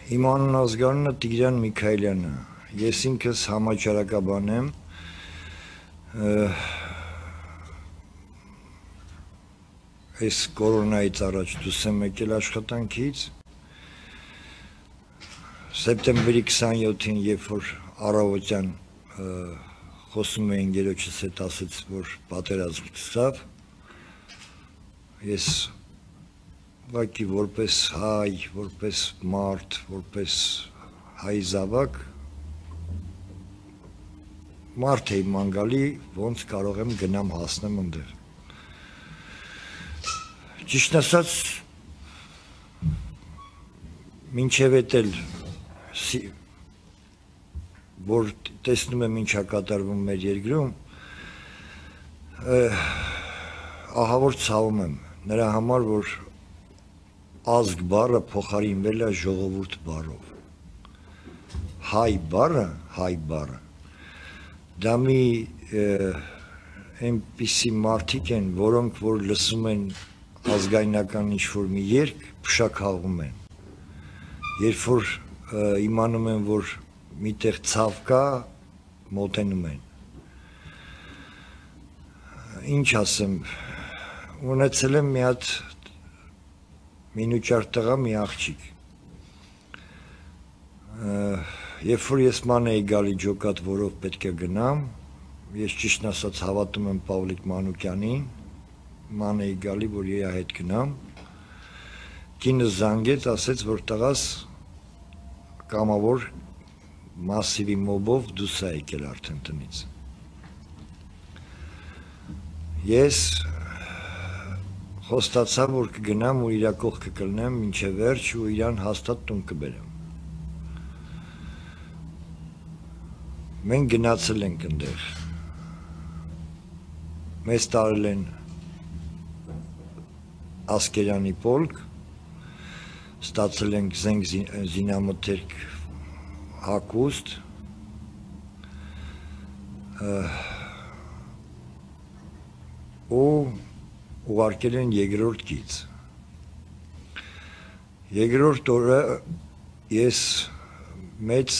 Իմ անուն ազգանունը Տիգրան Միքայելյանը, ես ինքս համաճարակաբան եմ, այս կորոնայից առաջ դուրս եմ եկել աշխատանքից, սեպտեմբերի 27-ին, երբ որ առավոտյան խոսում էի ընկերոջս հետ, ասեց, որ պատերազմ սկսավ, ես ուղղակի որպես հայ, որպես մարդ, որպես հայ զավակ մարդ էի ման գալի, ոնց կարող եմ գնամ հասնեմ ընդեղ։ Ճիշտ ասած, մինչև էդ որ տեսնում եմ ինչա կատարվում մեր երկրում, ահա որ ցավում եմ նրա համար, որ ազգ բառը փոխարինվել է ժողովուրդ բառով։ Հայ բառը, դա մի այնպիսի մարդիկ են, որոնք որ լսում են ազգայնական ինչ-որ մի երգ, փշաքաղում են։ Երբ որ իմանում են, որ միտեղ ցավ կա, մոտենում են։ Ինչ ասեմ, ունեցել եմ մի հատ մինուճար տղա, մի աղջիկ։ Երբ որ ես ման էի գալի ջոկատ, որով պետք է գնամ, ես ճիշտ ասած հավատում եմ Պավլիկ Մանուկյանին, ման էի գալի, որ իր հետ գնամ, կինը զանգեց, ասեց, որ տղաս կամավոր մասիվի մոբով դուրս է եկել արդեն տնից։ Ես խոստացա, որ կգնամ ու իրա կողքը կլնեմ մինչև վերջ ու իրան հաստատ տուն կբերեմ։ Մենք գնացել ենք ընդեղ։ Մեզ տարել են Ասկերանի պոլկ, ստացել ենք զենք զինամթերք հագուստ, ու ուղարկել են երկրորդ գիծ։ Երկրորդ օրը ես մեծ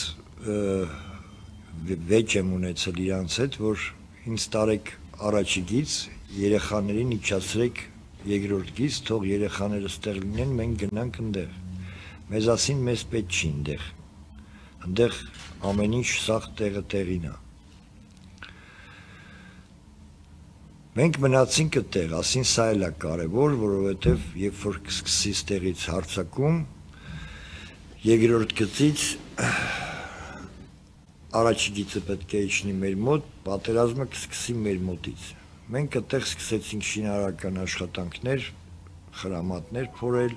վեճ եմ ունեցել իրանց հետ, որ ինձ տարեք առաջի գիծ, երեխաներին իջացրեք երկրորդ գիծ, թող երեխաները ստեղ լինեն, մենք գնանք ընդեղ։ Մեզ ասին, մեզ պետք չի ընդեղ։ Ընդեղ ամեն ինչ սաղ տեղը տեղին է։ Մենք մնացինք այդտեղ, ասին սա էլ է կարևոր, որովհետև երբ որ սկսի ստեղից հարձակում, երկրորդ գծից առաջի գիծը պետք է իջնի մեր մոտ, պատերազմը կսկսի մեր մոտից։ Մենք այդտեղ սկսեցինք շինարարական աշխատանքներ, խրամատներ փորել,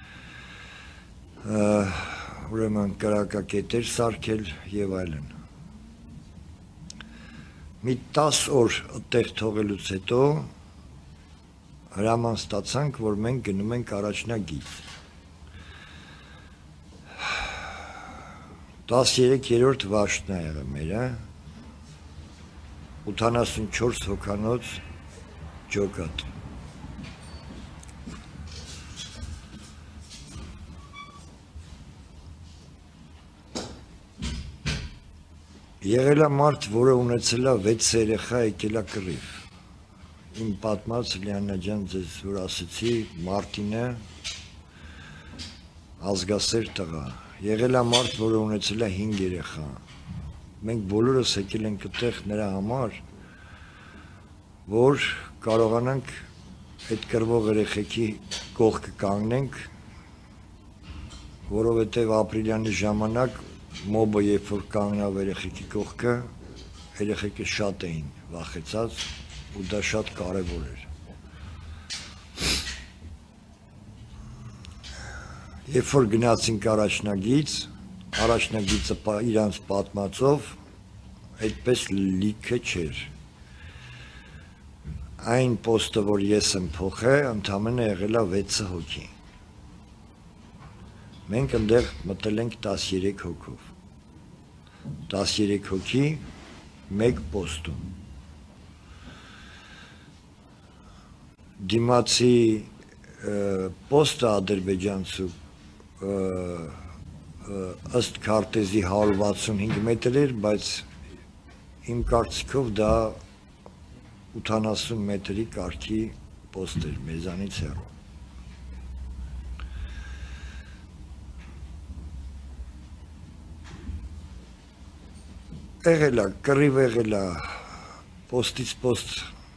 ուրեմն կրակակետեր սարքել եւ այլն։ Մի 10 օր այդտեղ թողելուց հետո հրաման ստացանք, որ մենք գնում ենք առաջնագիծ։ 13-րդ վաշտն է եղել մեր, 84 հոգանոց ջոկատ։ Եղել է մարդ, որը ունեցել է 6 երեխա, եկել է կռիվ։ Իմ պատմած Լիաննա ջան, ձեզ որ ասեցի, Մարտինը ազգասեր տղա։ Եղել է մարդ, որը ունեցել է 5 երեխա։ Մենք բոլորս եկել ենք այդտեղ նրա համար, որ կարողանանք այդ կռվող երեխեքի կողքը կանգնենք, որովհետև ապրիլյանի ժամանակ մոբը երբ որ կանգնավ երեխեքի կողքը, երեխեքը շատ էին վախեցած ու դա շատ կարևոր էր։ Երբ որ գնացինք առաջնագիծը իրանց պատմածով այդպես լիքը չէր։ Այն պոստը, որ ես եմ փոխել, ընդամենը եղել է 6 հոգի։ Մենք ընդեղ մտել ենք 13 հոգով։ 13 հոգի, մեկ պոստում։ Դիմացի պոստը ադրբեջանցու ըստ քարտեզի 165 մետր էր, բայց իմ կարծիքով դա 80 մետրի կարգի պոստ էր մեզանից հեռու։ Եղել է, կռիվ եղել է, պոստից պոստ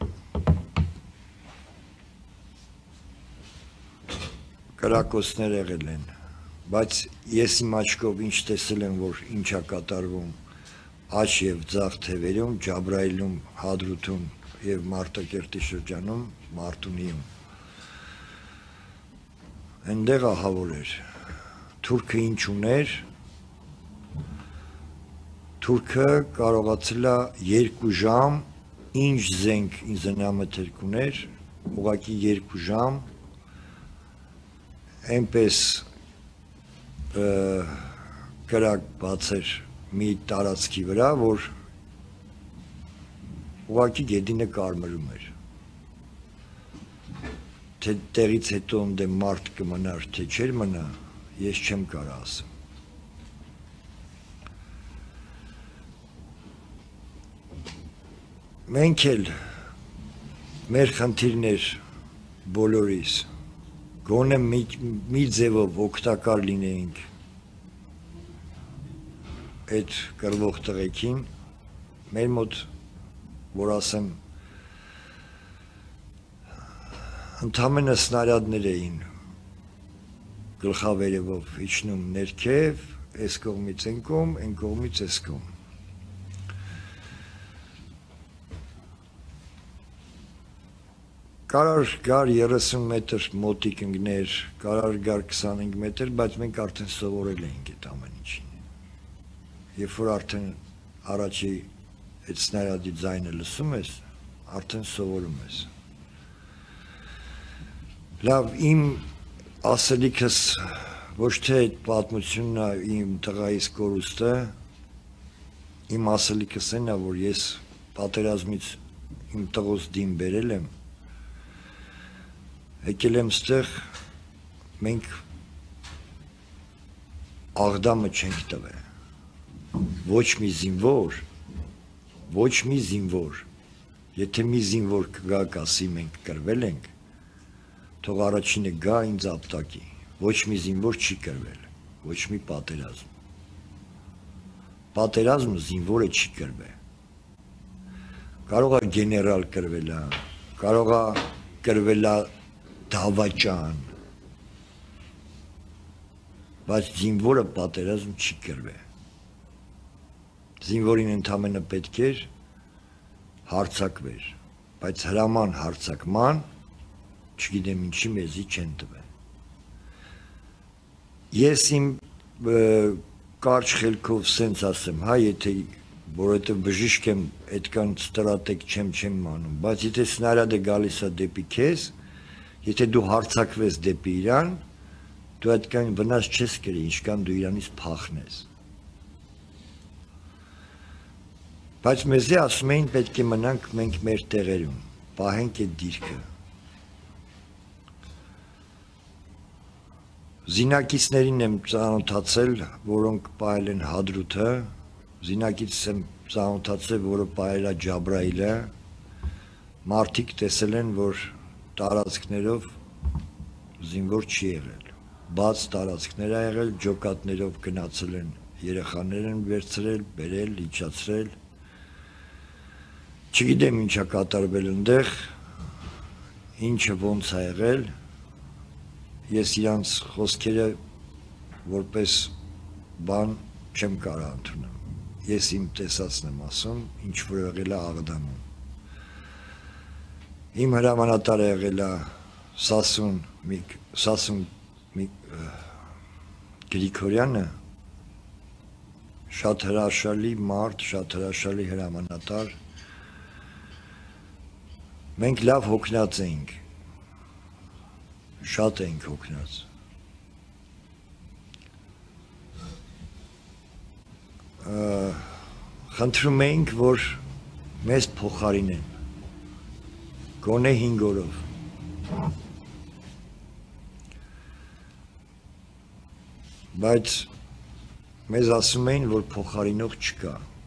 կրակոցներ եղել են, բայց ես իմ աչքով ինչ տեսել եմ, որ ինչ է կատարվում աջ և ձախ թևերում, Ջաբրայիլում, Հադրութում և Մարտակերտի շրջանում, Մարտունիում։ Այնտեղ ահավոր էր, թուրքը ինչ ուներ, թուրքը կարողացել է 2 ժամ, ինչ զենք ինձնամթերք ուներ, ուղղակի 2 ժամ, այնպես կրակ բացեր մի տարածքի վրա, որ ուղղակի գեդինը կարմրում էր, թե տեղից հետո ընդ մարդ կմնար, թե չէր մնա, ես չեմ կարող ասեմ։ Մենք էլ մեր խնդիրներ բոլորիս գոնե մի ձևով օգտակար լինեինք այդ կռվող տղեկին, մեր մոտ, որ ասեմ, ընդամենը սնարյադներ էին գլխավերևով իջնում ներքև, այս կողմից այն կողմ, այն կողմից այս կողմ։ Կարար գար 30 մետր մոտիկ ընկներ, կարար գար 25 մետր, բայց մենք արդեն սովորել էինք այդ ամեն ինչին։ Երբ որ արդեն առաջի այդ սնարյադի ձայնը լսում ես, արդեն սովորում ես։ Լավ, իմ ասելիքս ոչ թե այդ պատմությունն է իմ տղայիս կորուստը, իմ ասելիքս այն է, որ ես պատերազմից իմ տղոս դին բերել եմ, եկել եմ ստեղ, մենք աղդամը չենք տվել, ոչ մի զինվոր, եթե մի զինվոր կգա կասի մենք կրվել ենք, թող առաջինը գա ինձ ապտակի, ոչ մի զինվոր չի կրվել, ոչ մի պատերազմ, պատերազմը զինվորը չի կրվել, կարող է գեներալ կրվել է, կարող է կրվել է դավաճան, բայց զինվորը պատերազմ չի կրվել, զինվորին ընդամենը պետք էր հարձակվեր, բայց հրաման հարձակման, չգիտեմ ինչի մեզի չեն տվել։ Ես իմ կարճ խելքով սենց ասեմ, հա, եթե որովհետև բժիշկ եմ, այդքան ստրատեգ չեմ անում, բայց եթե սնարյադը գալիս է դեպի քեզ, եթե դու հարձակվես դեպի իրան, դու այդքան վնաս չես կրի, ինչքան դու իրանից փախնես։ Բայց մեզի ասում էին պետք է մնանք մենք մեր տեղերում, պահենք այդ դիրքը։ Զինակիցներին եմ ծանոթացել, որոնք պահել են Հադրութը, զինակիցս եմ ծանոթացել, որը պահել է Ջաբրայիլը, մարդիկ տեսել են, որ տարածքներով զինվոր չի եղել, բաց տարածքներ է եղել, ջոկատներով գնացել են, երեխաներ են վերցրել, բերել, իջացրել, չգիտեմ ինչ է կատարվել ընդեղ, ինչը ոնց է եղել, ես իրանց խոսքերը որպես բան չեմ կարող ընդունել, ես իմ տեսածն եմ ասում, ինչ որ եղել է Աղդամում։ Իմ հրամանատարը եղել է Սասուն Գրիգորյանը, շատ հրաշալի մարդ, շատ հրաշալի հրամանատար, մենք լավ հոգնած էինք, շատ էինք հոգնած։ Խնդրում էինք, որ մեզ փոխարինեն, գոնե 5 օրով։ Բայց Մեզ ասում էին, որ փոխարինող չկա։